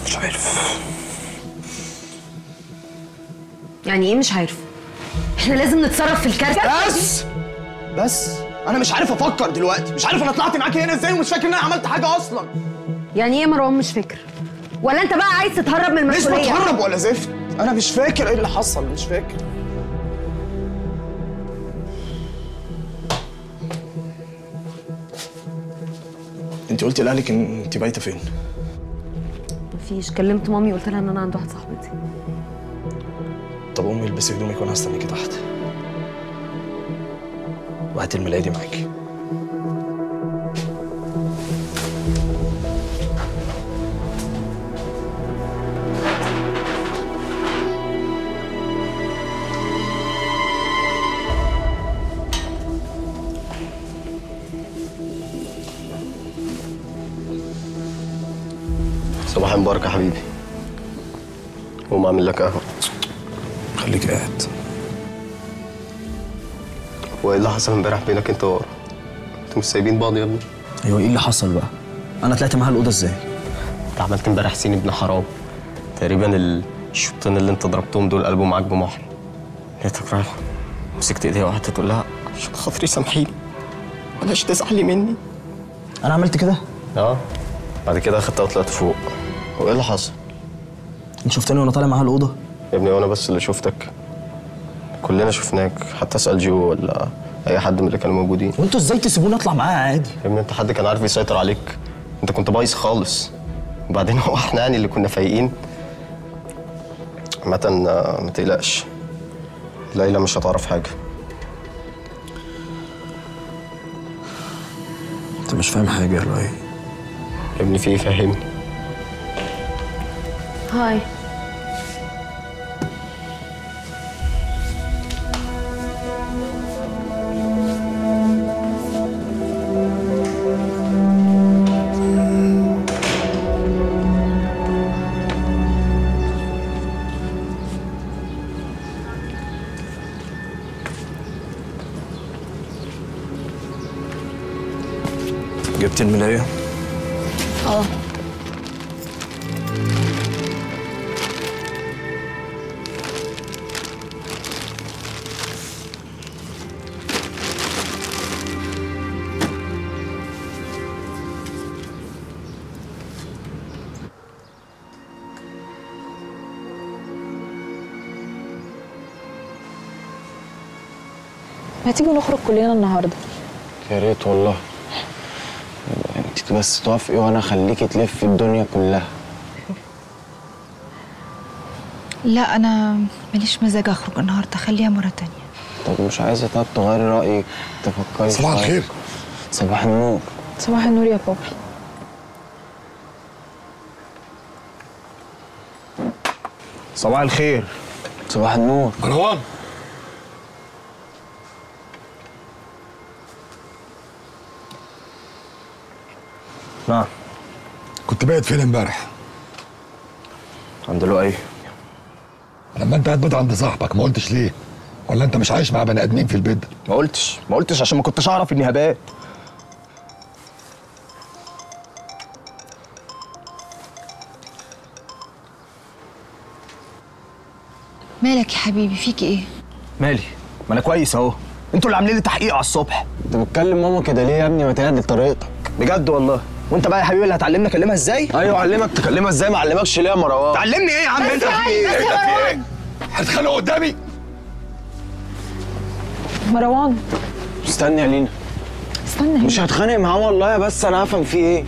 مش عارف. يعني ايه مش عارف؟ احنا لازم نتصرف في الكارثه. بس انا مش عارف افكر دلوقتي، مش عارف انا طلعت معاكي هنا ازاي ومش فاكر ان انا عملت حاجه اصلا. يعني ايه يا مروان مش فاكر؟ ولا انت بقى عايز تتهرب من المسؤوليه؟ مش بتهرب ولا زفت، انا مش فاكر ايه اللي حصل، مش فاكر. انت قلتي لاهلك ان انت بايته فين؟ مفيش، كلمت مامي قلت لها ان انا عند واحده صاحبتي. طب قومي البسي هدومك وانا هستنيكي تحت. وهاتي الملاية معاكي. صباح مبارك يا حبيبي. قوم اعمل لك قهوه. خليك قاعد. هو ايه اللي حصل امبارح بينك انت وورا؟ انتوا مش سايبين بعض يا ابني؟ ايوه، ايه اللي حصل بقى؟ انا طلعت معاها الاوضه ازاي؟ انت عملت امبارح سين ابن حرام. تقريبا الشوطين اللي انت ضربتهم دول قلبوا معاك بمحر. لقيتك رايح مسكت ايديها وقعدت تقول لها عشان خاطري سامحيني بلاش تزعلي مني. انا عملت كده؟ اه. بعد كده اخدتها وطلعت فوق. هو ايه اللي حصل؟ انت شفتني وانا طالع معاها الاوضه؟ يا ابني وانا بس اللي شفتك؟ كلنا شفناك، حتى اسال جو ولا اي حد من اللي كانوا موجودين. وانتوا ازاي تسيبوني اطلع معاها عادي؟ يا ابني انت حد كان عارف يسيطر عليك؟ انت كنت بايظ خالص. وبعدين هو احنا يعني اللي كنا فايقين. عامة ما تقلقش، ليلى مش هتعرف حاجة. انت مش فاهم حاجة يا لؤي. يا ابني في ايه؟ فهمني. هاي. جبت الملاية؟ اه. ما تيجي نخرج كلنا النهارده؟ يا ريت والله. انت بس توافقي وانا اخليكي تلفي الدنيا كلها. لا انا ماليش مزاج اخرج النهارده، خليها مره تانية. طب مش عايزه طب تغيري رايك تفكري؟ صباح الخير. صباح النور. صباح النور يا بابي. صباح الخير. صباح النور. مروان، نعم. كنت بايت فين امبارح؟ عند لؤي. لما انت قاعد عند صاحبك ما قلتش ليه؟ ولا انت مش عايش مع بني ادمين في البيت ده؟ ما قلتش عشان ما كنتش اعرف اني هبات. مالك يا حبيبي؟ فيك ايه؟ مالي؟ ما انا كويس اهو. انتوا اللي عاملين لي تحقيق على الصبح. انت بتكلم ماما كده ليه يا ابني؟ ما تعدل طريقتك. بجد والله. وانت بقى يا حبيبي اللي هتعلمني اكلمها ازاي؟ ايوه علمك تكلمها ازاي، ما علمكش ليه يا مروان؟ تعلمني ايه يا عم انت؟ في ايه؟ هتخانقوا قدامي؟ مروان استني يا لينا. استنى هنا. مش هتخانق معاه والله، بس انا هفهم فيه ايه.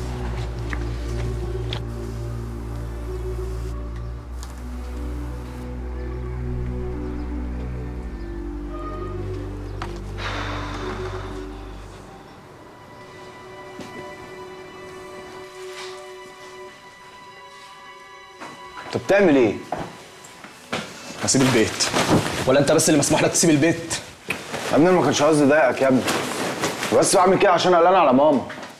انت بتعمل ايه؟ هسيب البيت. ولا انت بس اللي مسموح لك تسيب البيت؟ يا ابني انا ما كانش قصدي اضايقك يا ابني، بس بعمل كده عشان قلقان على ماما.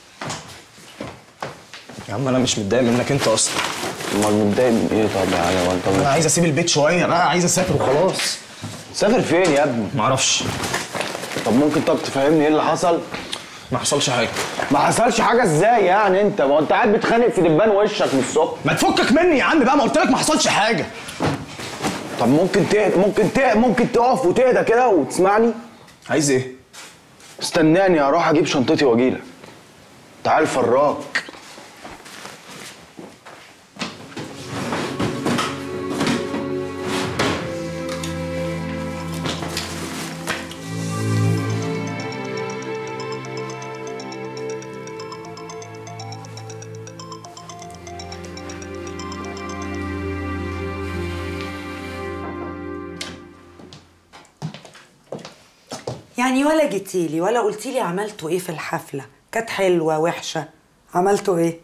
يا عم انا مش متضايق منك انت اصلا. امال متضايق من ايه؟ طب يا علي وانت انا عايز اسيب البيت شويه، انا عايز اسافر وخلاص. سافر فين يا ابني؟ معرفش. طب ممكن تفهمني ايه اللي حصل؟ ما حصلش حاجه. ما حصلش حاجه ازاي يعني؟ انت ما انت قاعد بتخانق في دبان وشك من الصبح. ما تفكك مني يا عم بقى، ما قلت لك ما حصلش حاجه. طب ممكن تقف وتهدى كده وتسمعني؟ عايز ايه؟ استناني اروح اجيب شنطتي واجيلك. تعال فراك. يعني ولا جيتيلي ولا قلتيلي عملتوا ايه في الحفلة؟ كانت حلوة وحشة؟ عملتوا ايه؟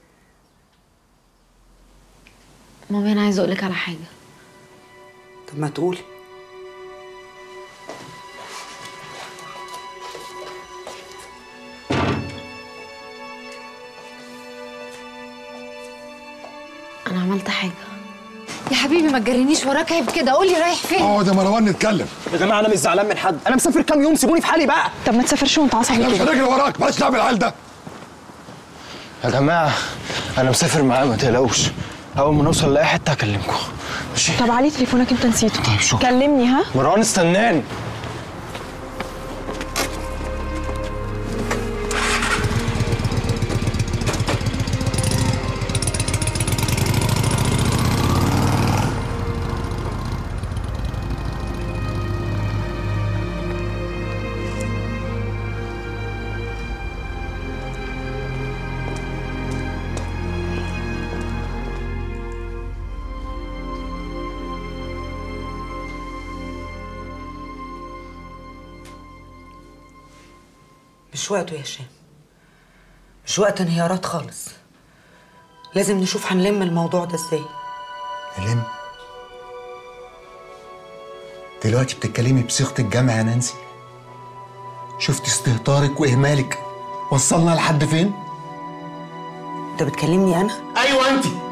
مامي انا عايزه اقولك على حاجه. طب ما تقولي. انا عملت حاجه. يا حبيبي ما تجرينيش وراك، عيب كده، قولي رايح فين؟ اقعد يا مروان نتكلم. يا جماعه انا مش زعلان من حد، انا مسافر كام يوم، سيبوني في حالي بقى. طب ما تسافرش وانت عصبي احنا مش كده. هنجري وراك، بلاش نعمل العيال ده. يا جماعه انا مسافر معاه ما تقلقوش، اول ما نوصل لاي حته هكلمكم. ماشي؟ طب علي تليفونك انت نسيته. طيب شكرا. كلمني ها. مروان استناني. مش وقته يا هشام، مش وقت انهيارات خالص. لازم نشوف هنلم الموضوع ده ازاي. نلم؟ دلوقتي بتتكلمي بصيغة الجمع يا نانسي؟ شفت استهتارك واهمالك وصلنا لحد فين؟ انت بتكلمني انا؟ ايوه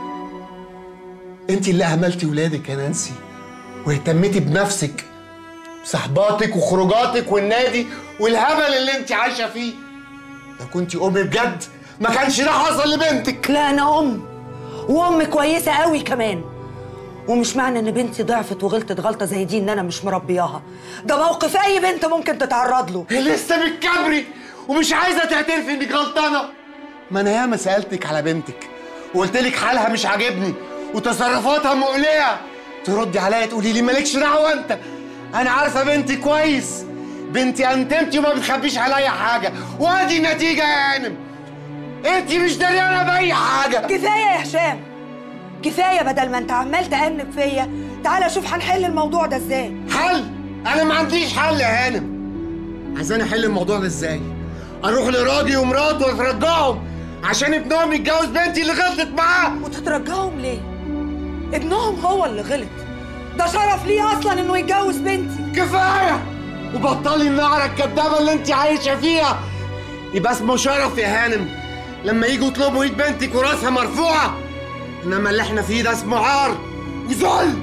انت اللي اهملتي ولادك يا نانسي، واهتميتي بنفسك، بصحباتك وخروجاتك والنادي والهبل اللي انت عايشه فيه. لو كنتي ام بجد ما كانش ده حصل لبنتك. لا انا ام، وام كويسه قوي كمان. ومش معنى ان بنتي ضعفت وغلطت غلطه زي دي ان انا مش مربياها. ده موقف اي بنت ممكن تتعرض له. لسه بتكبري ومش عايزه تعترفي انك غلطانه. ما انا ياما سالتك على بنتك وقلت لك حالها مش عاجبني وتصرفاتها مقلقه، تردي عليا تقولي لي مالكش دعوه انت. انا عارفه بنتي كويس، بنتي انتمتي وما بتخبيش عليا حاجه، وادي النتيجه يا هانم. انت مش دريانه باي حاجه. كفايه يا هشام، كفايه. بدل ما انت عمال تأنب فيا، تعالى شوف هنحل الموضوع ده ازاي. حل؟ انا ما عنديش حل يا هانم. عايزاني احل الموضوع ده ازاي؟ اروح لراجل ومراته واترجاهم عشان ابنهم يتجوز بنتي اللي غلطت معاه. وتترجاهم ليه؟ ابنهم هو اللي غلط، ده شرف ليه اصلا انه يتجوز بنتي. كفايه وبطلي النعره الكدابه اللي انت عايشه فيها. يبقى اسمه شرف يا هانم لما يجوا يطلبوا ايد بنتك وراسها مرفوعه، انما اللي احنا فيه ده اسمه عار وذل.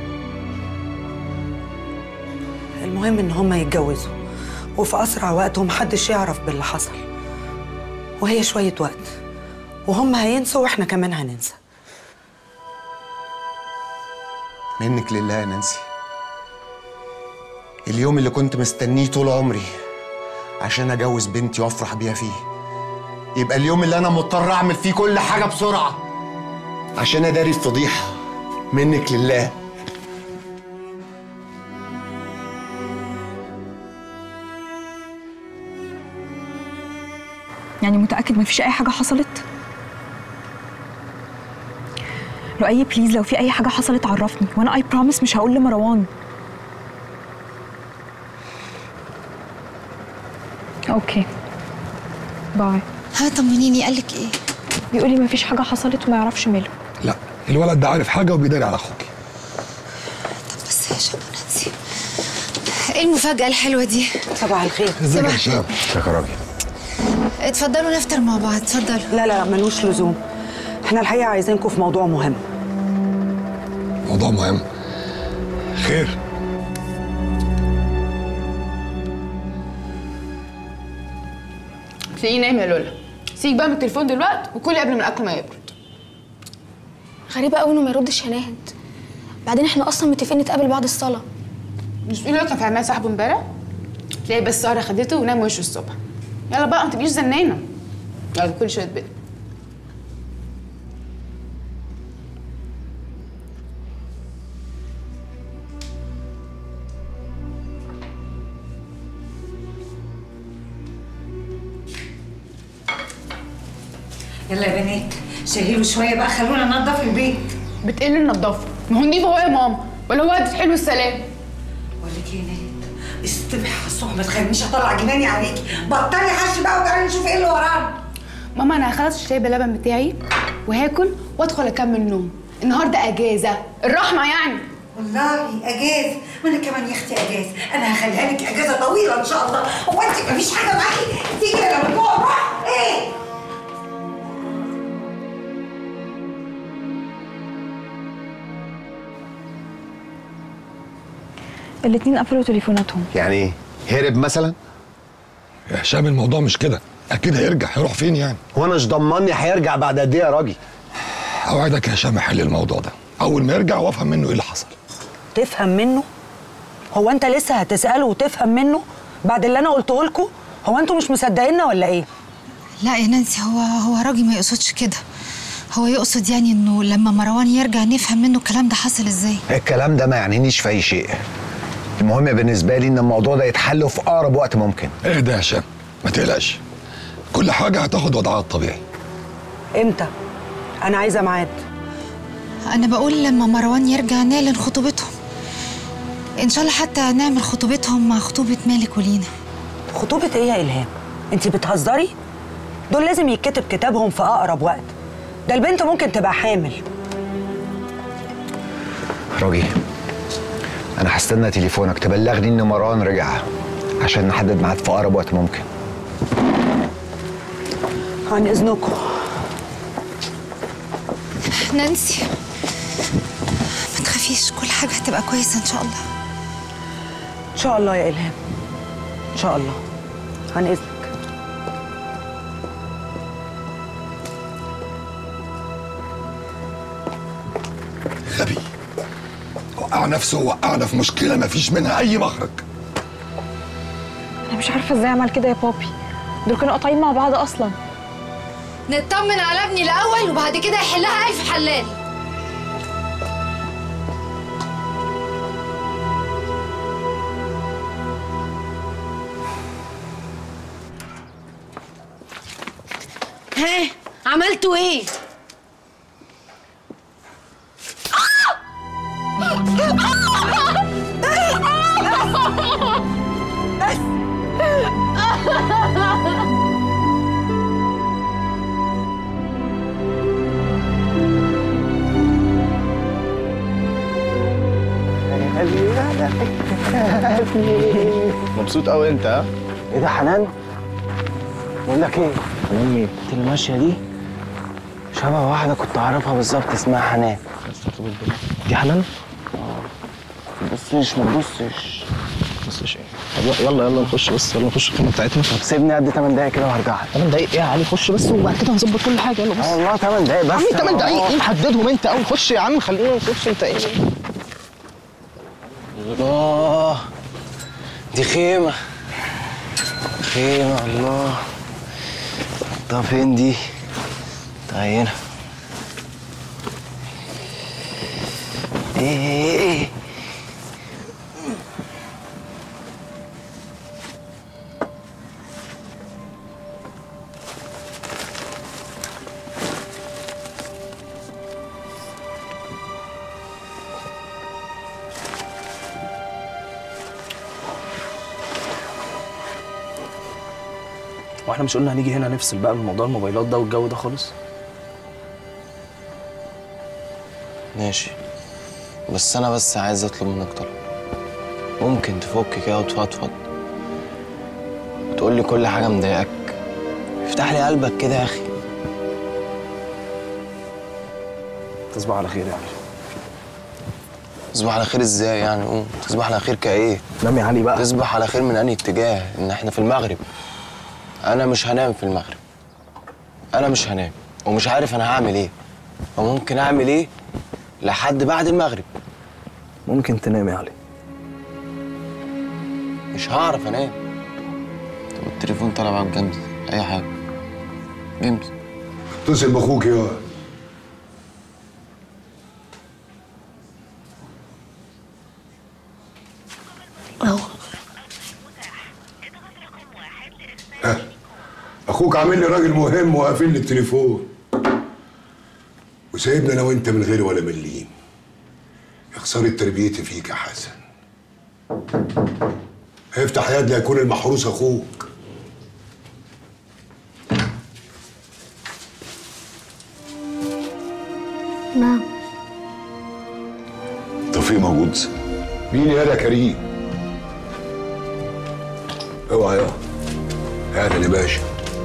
المهم ان هما يتجوزوا وفي اسرع وقت ومحدش يعرف باللي حصل، وهي شويه وقت وهم هينسوا واحنا كمان هننسى. منك لله يا نانسي، اليوم اللي كنت مستنيه طول عمري عشان اجوز بنتي وافرح بيها فيه يبقى اليوم اللي انا مضطر اعمل فيه كل حاجه بسرعه عشان اداري الفضيحه. منك لله. يعني متأكد مفيش أي حاجة حصلت؟ لؤي بليز، لو في أي حاجة حصلت عرفني، وأنا I promise مش هقول لمروان. أوكي باي. ها طمنيني، قالك إيه؟ بيقولي مفيش حاجة حصلت وما يعرفش ماله. لا الولد ده عارف حاجه وبيداري على اخوكي. طب بس يا هشام ونانسي، إيه المفاجأة الحلوة دي؟ صباح الخير. ازيك يا هشام؟ ازيك يا راجل؟ اتفضلوا نفطر مع بعض، اتفضلوا. لا ملوش لزوم، احنا الحقيقه عايزينكم في موضوع مهم. موضوع مهم؟ خير؟ تلاقيه نايم يا لولا، سيبك بقى من التليفون دلوقتي وكلي قبل ما الاكل ما يبرد. غريبه قوي انه ما يردش يا ناهد. بعدين احنا اصلا متفقين نتقابل بعد الصلاه. مش بتقولي كان في عمال صاحبه امبارح؟ تلاقي بس ساره خدته ونام وشه الصبح. يلا بقى ما تبقيش زنانه. يلا كل شويه تبدل. يلا يا بنات شيلوا شويه بقى، خلونا ننضف البيت. بتقل النضافه؟ ما هو نضيف هو يا ماما ولا هو قد حلو السلام؟ بقول لك ايه يا نهد، استبحي على الصبح ما تخلينيش اطلع جناني عليكي، بطلي حش بقى وتعالي نشوف ايه اللي ورانا. ماما انا هخلص الشاي باللبن بتاعي وهاكل وادخل اكمل نوم. النهارده اجازه، الرحمه يعني. والله اجازه، وانا كمان يا اختي اجازه، انا هخليها لك اجازه طويله ان شاء الله. هو انت مفيش حاجه معاكي تيجي لما جوه الروح ايه؟ الاتنين قفلوا تليفوناتهم. يعني ايه؟ هرب مثلا؟ يا هشام الموضوع مش كده، اكيد هيرجع. هيروح فين يعني؟ هو انا مش ضمني هيرجع بعد قد ايه يا راجل؟ اوعدك يا هشام احل الموضوع ده اول ما يرجع وافهم منه ايه اللي حصل. تفهم منه؟ هو انت لسه هتساله وتفهم منه بعد اللي انا قلته لكم؟ هو انتوا مش مصدقيننا ولا ايه؟ لا يا نانسي، هو راجل ما يقصدش كده. هو يقصد يعني انه لما مروان يرجع نفهم منه الكلام ده حصل ازاي. الكلام ده ما يعنينيش في اي شيء. المهم بالنسبه لي ان الموضوع ده يتحل في اقرب وقت ممكن. ايه ده يا هشام؟ ما تقلقش، كل حاجه هتاخد وضعها الطبيعي. امتى؟ انا عايزه ميعاد. انا بقول لما مروان يرجع نعلن خطوبتهم ان شاء الله، حتى نعمل خطوبتهم مع خطوبه مالك ولينا. خطوبه ايه يا الهام؟ انت بتهزري؟ دول لازم يتكتب كتابهم في اقرب وقت. ده البنت ممكن تبقى حامل. راجي انا هستنى تليفونك تبلغني ان مروان رجع عشان نحدد ميعاد في اقرب وقت ممكن. عن اذنكم. نانسي ما تخافيش، كل حاجه هتبقى كويسه ان شاء الله. ان شاء الله يا الهام، ان شاء الله. عن اذنك. غبي، وقع نفسه ووقعنا في مشكله مفيش منها اي مخرج. انا مش عارفه ازاي عمل كده يا بابي، دول كانوا قاطعين مع بعض اصلا. نطمن على ابني الاول وبعد كده يحلها الف حلال. ها عملتوا ايه؟ مبسوط قوي انت؟ ها؟ ايه ده حنان؟ بقول لك ايه؟ حنان مين؟ انت اللي ماشيه دي شبه واحده كنت اعرفها بالظبط اسمها حنان. دي حنان؟ ما تبصش ما تبصش. ما تبصش ايه؟ طب يلا نخش، بس يلا نخش الخيمه بتاعتنا. طب سيبني قد 8 دقايق كده وهرجع لك. 8 دقايق ايه يا علي؟ خش بس وبعد كده هنظبط كل حاجه. يلا بس. والله 8 دقايق بس يا عمي 8 دقايق ايه؟ محددهم انت قوي. خش يا عم، خلينا نخش. انت ايه؟ الله، دي خيمة الله. طب فين دي؟ هنا. ايه واحنا مش قلنا هنيجي هنا نفصل بقى من موضوع الموبايلات ده والجو ده خالص؟ ماشي، بس انا عايز اطلب منك طلب. ممكن تفك كده وتفضفض وتقول لي كل حاجه مضايقاك؟ افتح لي قلبك كده يا اخي. تصبح على خير يا علي. تصبح على خير ازاي يعني؟ قوم. تصبح على خير كايه؟ نام يا علي بقى. تصبح على خير من انهي اتجاه؟ ان احنا في المغرب. انا مش هنام في المغرب. انا مش هنام ومش عارف انا هعمل ايه وممكن اعمل ايه لحد بعد المغرب. ممكن تنام يا علي. مش هعرف انام. طب التليفون طلع معاك جنبي، اي حاجه جنبي. اتصل باخوك يا اخوك عامل لي راجل مهم وقافل لي التليفون وسايبنا انا وانت من غير ولا مليم. يا خساره تربيتي فيك يا حسن. افتح يد ليكون المحروس اخوك. نعم. توفيق موجود؟ مين يا كريم؟ اوعى يا اهلا يا باشا.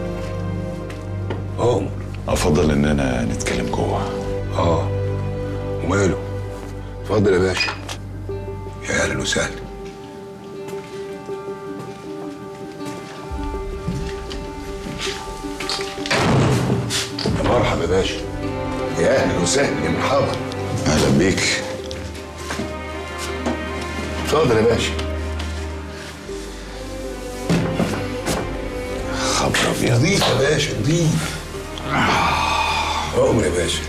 عمر افضل اننا نتكلم جوه. وماله؟ اتفضل يا باشا. يا اهلا وسهلا. يا مرحبا يا باشا. يا اهلا وسهلا يا مرحبا. اهلا بيك. اتفضل يا باشا. خبر ابيض. نضيف يا باشا نضيف. عمر يا باشا.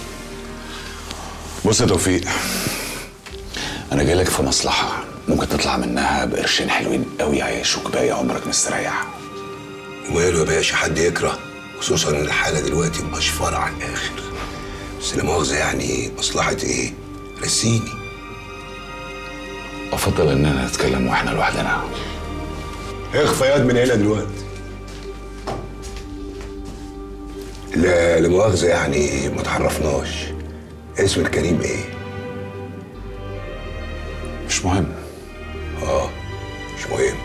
بص يا توفيق، انا جاي لك في مصلحه ممكن تطلع منها بقرشين حلوين قوي يعيشوك باقي عمرك مستريح. وماله يا باشا، حد يكره؟ خصوصا ان الحاله دلوقتي مشفره على الاخر. بس لا مؤاخذه يعني مصلحه ايه؟ رسيني. افضل اننا نتكلم واحنا لوحدنا. اخفى يد من هنا دلوقتي. لا مؤاخذه يعني ما تعرفناش. اسم الكريم ايه؟ مش مهم. مش مهم.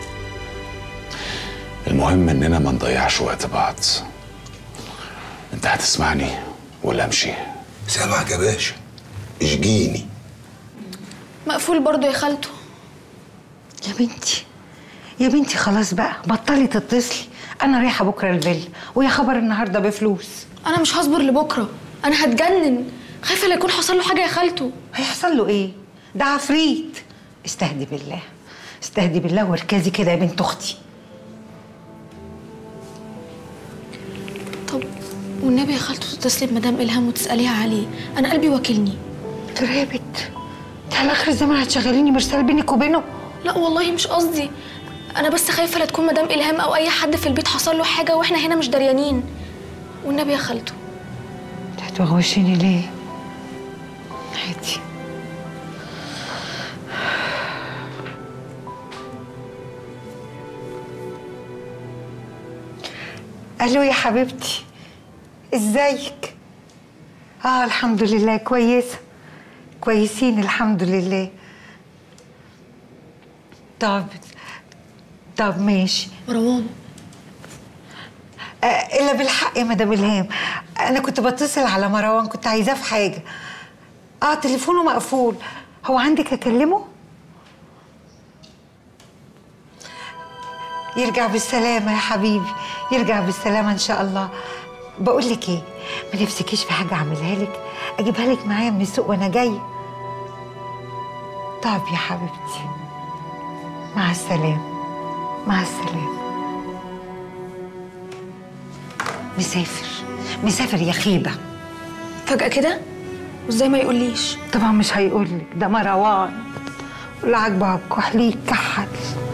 المهم اننا ما نضيعش وقت بعض. انت هتسمعني ولا امشي؟ سامعك يا باشا. اشجيني. مقفول برضه يا خالته. يا بنتي خلاص بقى بطلي تتصلي. انا رايحه بكره الفيلا ويا خبر النهارده بفلوس. انا مش هصبر لبكره، انا هتجنن. خايفه لا يكون حصل له حاجه يا خالته. هيحصل له ايه؟ ده عفريت. استهدي بالله استهدي بالله واركزي كده يا بنت اختي. طب والنبي يا خالته تتصلي بمدام الهام وتساليها عليه، انا قلبي واكلني. ترابت انت على اخر الزمن هتشغليني مرسال بينك وبينه؟ لا والله مش قصدي، انا بس خايفه لا تكون مدام الهام او اي حد في البيت حصل له حاجه واحنا هنا مش دريانين. والنبي يا خالته. انت هتوغوشيني ليه؟ عادي. الو يا حبيبتي، ازيك؟ الحمد لله كويسه. كويسين الحمد لله. طب ماشي. مروان الا بالحق يا مدام الهام، انا كنت بتصل على مروان، كنت عايزاه في حاجه. تليفونه مقفول. هو عندك اكلمه؟ يرجع بالسلامه يا حبيبي، يرجع بالسلامه ان شاء الله. بقول لك ايه، ما نفسكيش في حاجه اعملها لك؟ اجيبها لك معايا من السوق وانا جايه. طب يا حبيبتي مع السلامه. مع السلامه. مسافر يا خيبه. فجأة كده؟ وازاي ما يقوليش؟ طبعا مش هيقولك، ده مروان ولا عاجبه الكحل يكحل.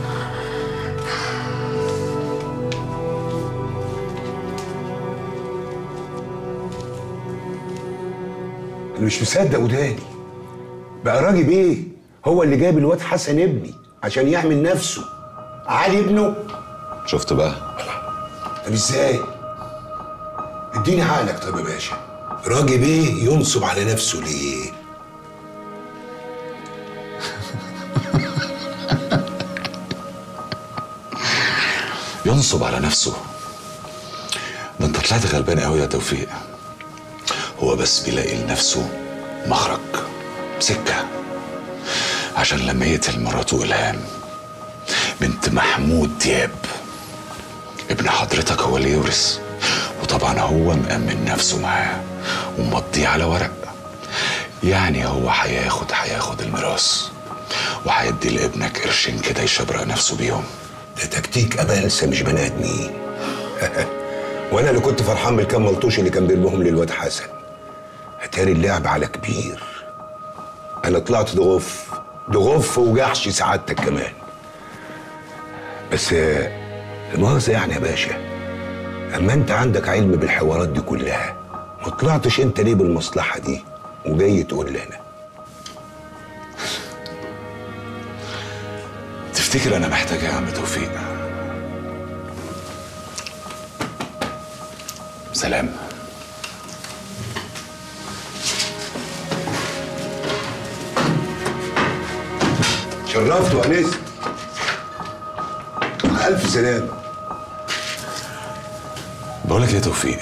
انا مش مصدق وداني. بقى راجل ايه؟ هو اللي جايب الواد حسن ابني عشان يعمل نفسه علي ابنه. شفت بقى؟ طب ازاي؟ اديني عقلك طب يا باشا. راجل ايه ينصب على نفسه ليه؟ ينصب على نفسه؟ ده انت طلعت غلبان قوي يا توفيق. هو بس بيلاقي لنفسه مخرج، سكه، عشان لما يقتل مراته الهام بنت محمود دياب ابن حضرتك هو اللي يورث وطبعا هو مأمن نفسه معاه ومضيه على ورق. يعني هو هياخد الميراث وهيدي لابنك قرشين كده يشبرق نفسه بيهم. ده تكتيك ابلسه مش بني ادمين. وانا اللي كنت فرحان بالكام ملطوش اللي كان بيرموهم للواد حسن. اتاري اللعب على كبير. انا طلعت ضغف وجحش سعادتك كمان. بس المؤاخذة يعني يا باشا، اما انت عندك علم بالحوارات دي كلها، ما طلعتش انت ليه بالمصلحة دي وجاي تقول لي انا؟ تفتكر انا محتاج يا عم توفيق؟ سلام. شرفت وانست. الف سلام. بقولك يا توفيق،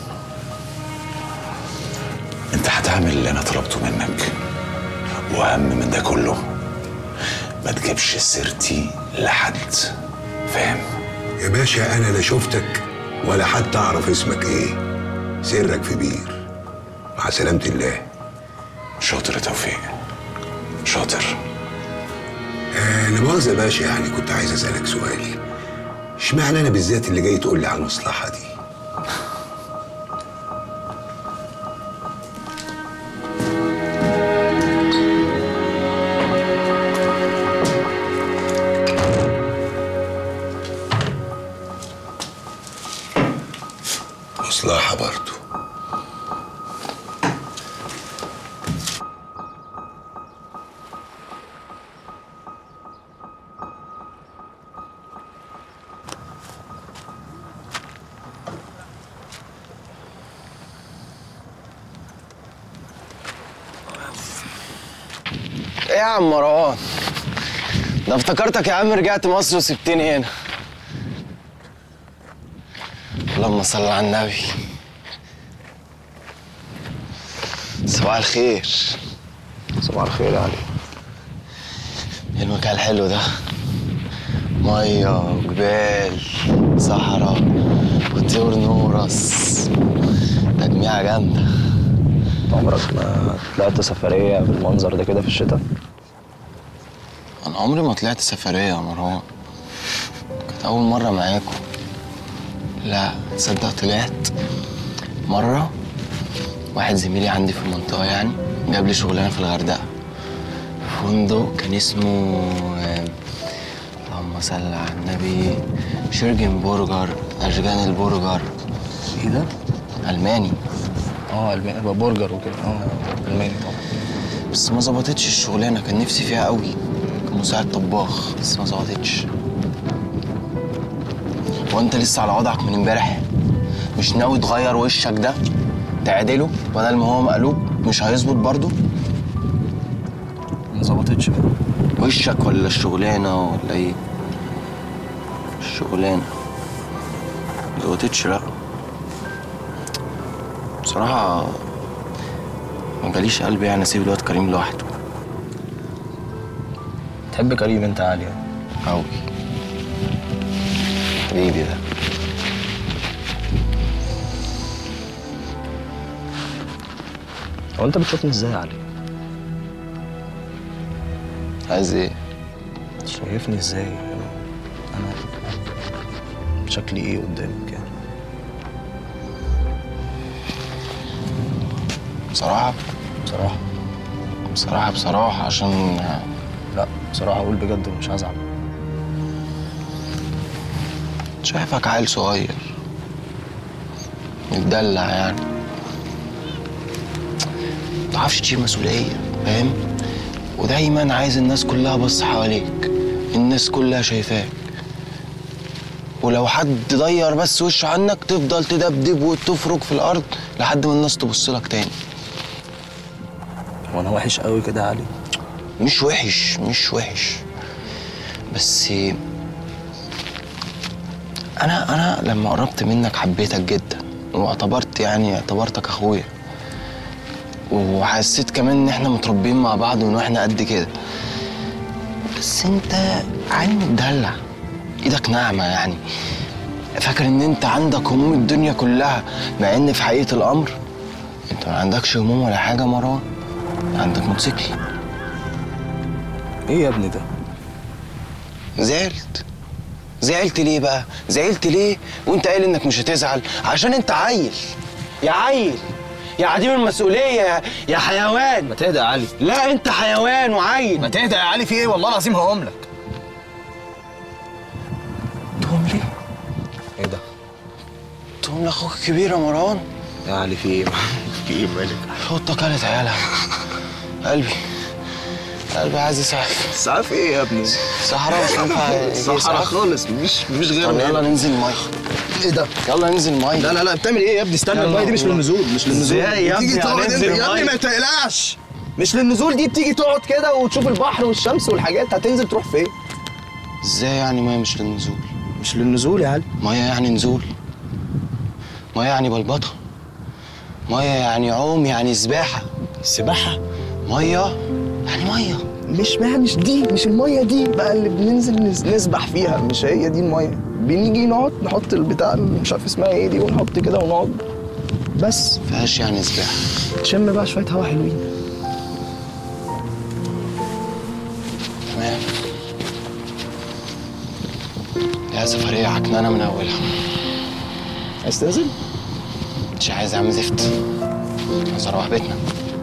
انت هتعمل اللي انا طلبته منك، واهم من ده كله ما تجيبش سيرتي لحد، فاهم؟ يا باشا انا لا شفتك ولا حتى اعرف اسمك ايه. سرك في بير. مع سلامة الله. شاطر يا توفيق، شاطر. لا مؤاخذة يا باشا، يعني كنت عايز اسألك سؤال. اشمعنى انا بالذات اللي جاي تقول لي على المصلحة دي؟ مصلحة برضو. ايه يا عم مروان؟ ده افتكرتك يا عم رجعت مصر وسبتني هنا. اللهم صل على النبي. صباح الخير. صباح الخير يا علي. ايه المكان الحلو ده؟ ميه وجبال صحراء وطيور نورس، تجميعة جامدة. عمرك ما طلعت سفرية بالمنظر ده كده في الشتاء؟ أنا عمري ما طلعت سفرية يا مروان، كانت أول مرة معاكم. لا تصدق طلعت مرة. واحد زميلي عندي في المنطقة يعني جاب لي شغلانة في الغردقة، فندق كان اسمه اللهم صل على النبي شيرجن برجر، أشجان البرجر. ايه ده؟ ألماني. ألماني يبقى برجر وكده. ألماني طبعا. بس ما ظبطتش الشغلانة، كان نفسي فيها قوي كمساعد طباخ، بس ما ظبطتش. وانت لسه على وضعك من امبارح؟ مش ناوي تغير وشك ده تعدله بدل ما هو مقلوب؟ مش هيظبط برضه؟ ما ظبطتش بقى. وشك ولا الشغلانه ولا ايه؟ الشغلانه ما ظبطتش. لا بصراحه ما جاليش قلبي يعني اسيب الواد كريم لوحده. تحب كريم انت يا علي؟ قوي حبيبي ده. هو انت بتشوفني ازاي يا علي؟ عايز ايه؟ شايفني ازاي؟ انا شكلي ايه قدامك يعني؟ بصراحة عشان لا بصراحة اقول بجد ومش هزعل. شايفك عيل صغير متدلع يعني، متعرفش تشيل مسؤولية، فاهم؟ ودايما عايز الناس كلها بص حواليك، الناس كلها شايفاك، ولو حد ضير بس وشه عنك تفضل تدبدب وتفرك في الأرض لحد ما الناس تبص لك تاني. هو أنا وحش قوي كده يا علي؟ مش وحش بس أنا لما قربت منك حبيتك جدا، واعتبرتك أخويا، وحسيت كمان إن إحنا متربيين مع بعض وإن إحنا قد كده. بس أنت عيل متدلع، إيدك ناعمة يعني، فاكر ان انت عندك هموم الدنيا كلها، مع ان في حقيقة الامر انت ما عندكش هموم ولا حاجة يا مروان. عندك موتوسيكل. ايه يا ابني ده؟ زعلت ليه بقى؟ زعلت ليه وانت قايل انك مش هتزعل؟ عشان انت عيل يا عديم المسؤولية يا حيوان. ما تهدى يا علي. لا انت حيوان وعيل. ما تهدى يا علي، في ايه؟ والله العظيم هقوم لك. تقوم لي؟ ايه ده؟ تقوم لاخوك الكبير يا مروان. يا علي في ايه؟ في ايه مالك؟ حطك كانت عيالها. قلبي عايز يسعف. اسعاف ايه يا ابني؟ صحراء مش هينفع. صحراء خالص، مفيش غير. طب يلا ننزل الميه. ايه ده؟ يلا ننزل الميه. لا بتعمل ايه يا ابني؟ استنى، الميه دي مش للنزول، مش للنزول. ازاي يا ابني هننزل يا ابني ما تقلقش، مش للنزول، دي بتيجي تقعد كده وتشوف البحر والشمس والحاجات. هتنزل تروح فين؟ ازاي يعني ميه مش للنزول؟ مش للنزول يا علي. ميه يعني نزول، ميه يعني بلبطه، ميه يعني عوم، يعني سباحه. ميه يعني ميه. مش دي، مش الميه دي بقى اللي بننزل نسبح فيها، مش هي دي الميه. بنيجي نقعد نحط البتاع اللي مش عارف اسمها ايه دي، ونحط كده ونقعد بس. فيهاش يعني سباحه. تشم بقى شويه هوا حلوين. تمام. يا سفريه عكنانه من اولها. عايز تنزل؟ مش عايز اعمل زفت، عايز اروح بيتنا.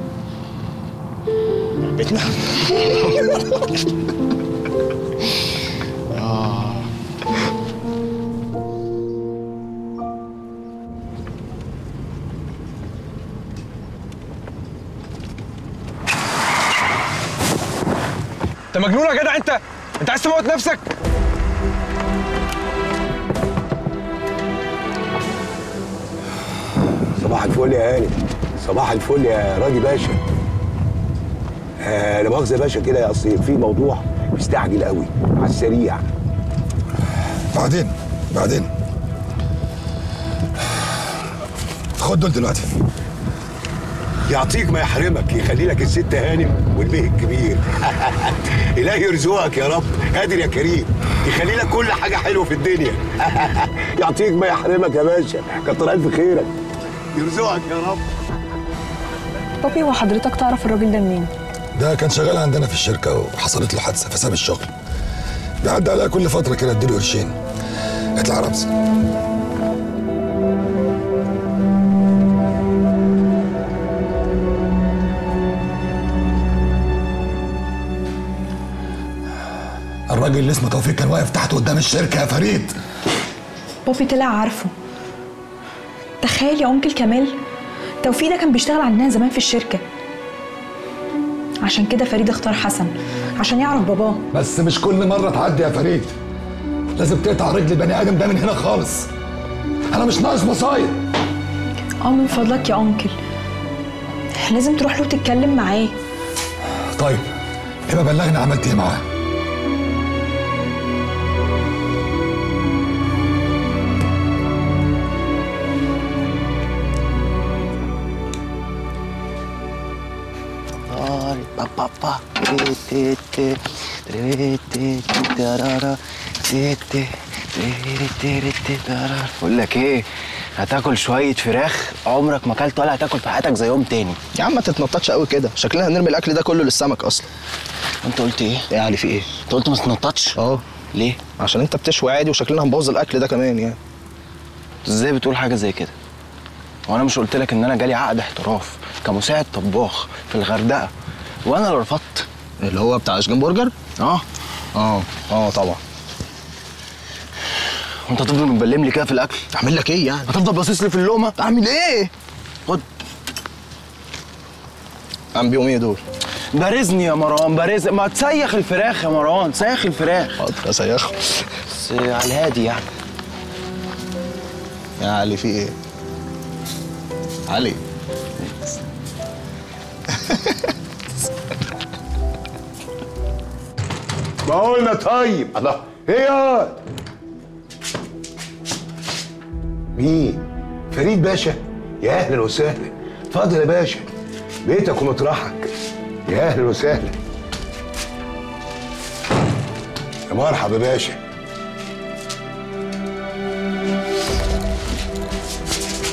انت مجنون يا جدع؟ انت عايز تموت نفسك؟ صباح الفل يا هاني. صباح الفل يا راضي باشا. لا مؤاخذة يا باشا كده يا اصل في موضوع مستعجل قوي على السريع. بعدين خد دول دلوقتي. يعطيك ما يحرمك، يخلي لك الست هانم والبيه الكبير. إلهي يرزقك يا رب، قادر يا كريم، يخلي لك كل حاجة حلوة في الدنيا. يعطيك ما يحرمك يا باشا، كتر ألف خيرك، يرزقك يا رب. بابي، هو حضرتك تعرف الراجل ده منين؟ ده كان شغال عندنا في الشركة وحصلت له حادثة فساب الشغل. بيعدي عليها كل فترة كده اديله قرشين. اطلع رمزي. الراجل اللي اسمه توفيق كان واقف تحت قدام الشركة يا فريد. بابي طلع عارفه. تخيل يا أنكل كمال، توفيق ده كان بيشتغل عندنا زمان في الشركة. عشان كده فريد اختار حسن عشان يعرف باباه. بس مش كل مرة تعدي يا فريد، لازم تقطع رجل البني آدم ده من هنا خالص. أنا مش ناقص مصايب. من فضلك يا أنكل، لازم تروح له تتكلم معاه. طيب يبقى بلغني عملت ايه معاه. بقول لك ايه، هتاكل شويه فراخ عمرك ما اكلت ولا هتاكل في حياتك زيهم تاني. يا عم ما تتنططش قوي كده، شكلنا هنرمي الاكل ده كله للسمك اصلا. انت قلت ايه؟ يا علي في ايه؟ انت قلت ما تتنططش. ليه؟ عشان انت بتشوي عادي وشكلنا هنبوظ الاكل ده كمان يعني. ازاي بتقول حاجه زي كده؟ وانا مش قلت لك ان انا جالي عقد احتراف كمساعد طباخ في الغردقه وانا اللي رفضت؟ اللي هو بتاع اشجان برجر؟ طبعا. وانت هتفضل مبلم لي كده في الاكل؟ اعمل لك ايه يعني؟ هتفضل باصص لي في اللقمه؟ اعمل ايه؟ خد. اعمل بيهم ايه دول؟ بارزني يا مروان، بارز. ما تسيخ الفراخ يا مروان، سيخ الفراخ. حاضر اسيخه، بس على الهادي يعني. يا علي في ايه؟ علي بقولنا طيب. الله، ايه يا مين؟ فريد باشا؟ يا اهلا وسهلا، اتفضل يا باشا، بيتك ومطرحك. يا اهلا وسهلا، يا مرحبا باشا.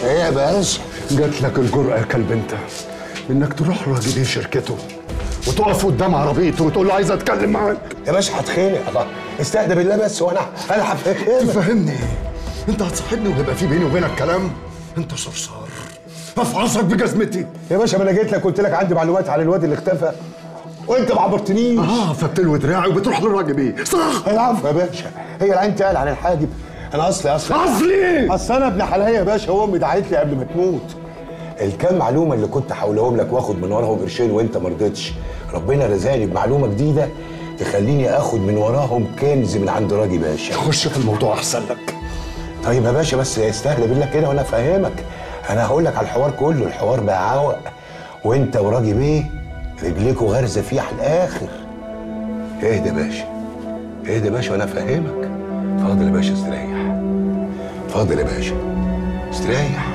ايه يا باشا؟ جات لك الجرأة يا كلب انت انك تروح راجل بيه شركته وتقف قدام عربيته وتقول له عايز اتكلم معاك. يا باشا هتخانق. الله استهدى بالله بس وانا هفهمك. تفهمني؟ انت هتصاحبني وهيبقى في بيني وبينك كلام؟ انت صرصار افعصك بجزمتي. يا باشا ما انا جيت لك قلت لك عندي معلومات على الواد اللي اختفى وانت ما عبرتنيش. فبتلوي دراعي وبتروح للراجل بيه صح؟ العفو يا باشا، هي العين تقال عن الحاجب. انا اصلي اصل انا ابن حلال يا باشا، وامي دعت لي قبل ما تموت. الكام معلومه اللي كنت هقولهم لك واخد من وراهم قرشين وانت ما رضيتش، ربنا رزقني بمعلومه جديده تخليني اخد من وراهم كنز من عند راجل باشا. خش في الموضوع احسن لك. طيب يا باشا بس استهدى بالله كده وانا افهمك. انا هقول لك على الحوار كله. الحوار بقى عوق وانت وراجل بيه رجليكوا غارزه فيه على الاخر. اهدى يا باشا، اهدى يا باشا وانا افهمك. فاضل يا باشا استريح، فاضل يا باشا استريح.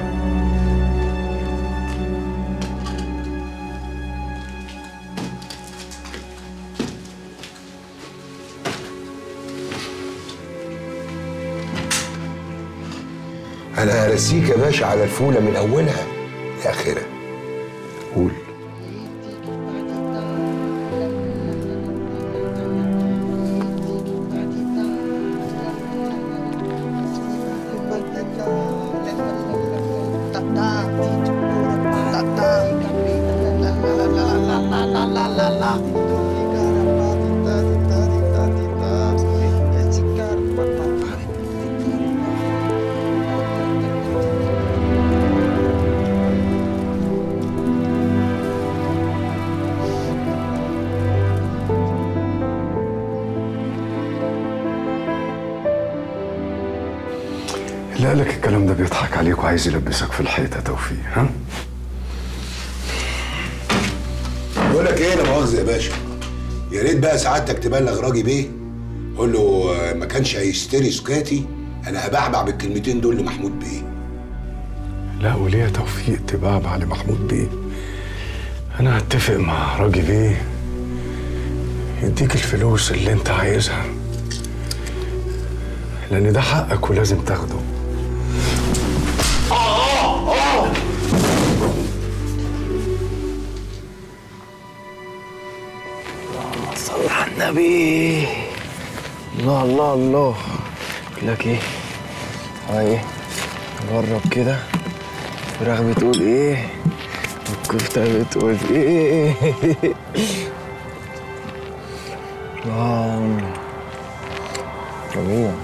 انا هرسيك يا باشا على الفوله من اولها لاخرها. قول. اللي قالك الكلام ده بيضحك عليك وعايز يلبسك في الحيط يا توفيق، ها؟ بقول لك ايه، لا مؤاخذه يا باشا، يا ريت بقى سعادتك تبلغ راجل بيه قول له ما كانش هيشتري سكاتي انا هبعبع بالكلمتين دول لمحمود بيه. لا وليه يا توفيق تبعبع لمحمود بيه؟ انا هتفق مع راجل بيه يديك الفلوس اللي انت عايزها، لان ده حقك ولازم تاخده. اللهم صل على النبي. الله الله الله. بقول لك ايه؟ ايه؟ جرب كده. الفراخ بتقول ايه؟ والكفتة بتقول ايه؟ جميل.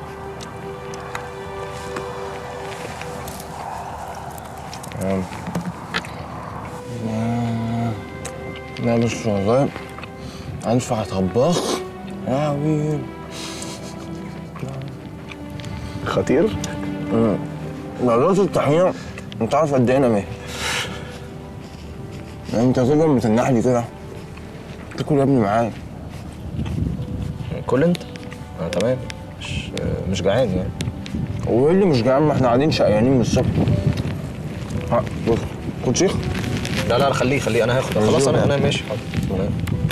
لا مش شغال. انفع طباخ يا حبيبي. خطير؟ موضوع الطحينة انت عارف قد ايه انا ماهر. انت كده متنح لي كده. تاكل يا ابني معايا. كل انت. تمام. مش جعان يعني. هو ايه اللي مش جعان؟ ما احنا قاعدين شقيانين من الصبح. بص خد شيخ. لا خليه انا هاخد. خلاص انا ماشي. حاضر.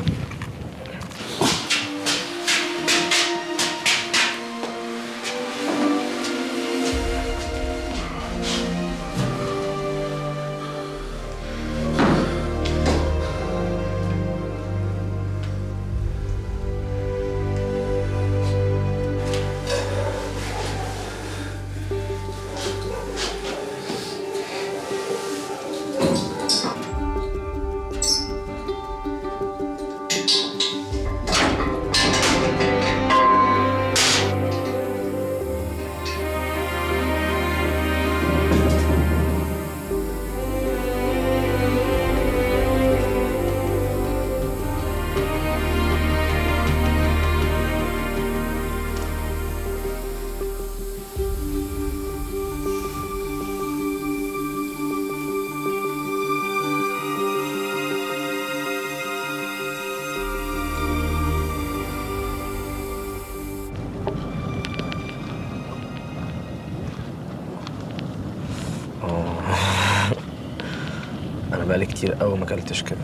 انا بقالي كتير قوي ما اكلتش كده.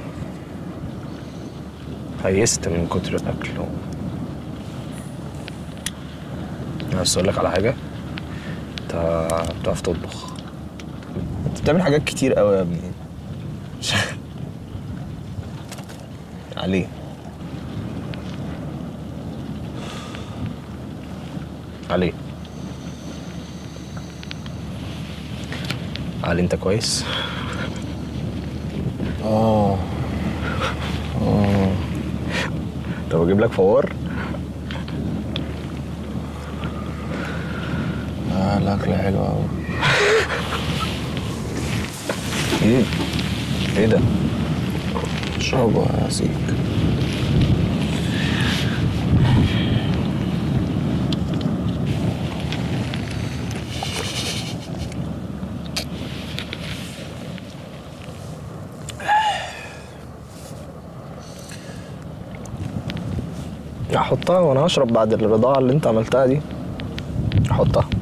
هيست من كتر الاكل. بس اقول لك على حاجه، انت بتعرف تطبخ. انت بتعمل حاجات كتير قوي يا ابني. علي علي علي انت كويس؟ طب اجيب لك فوار؟ الاكل حلو قوي. ايه ده؟ اشربوا يا سيك. احطها وانا هشرب بعد الرضاعة اللي انت عملتها دي. احطها.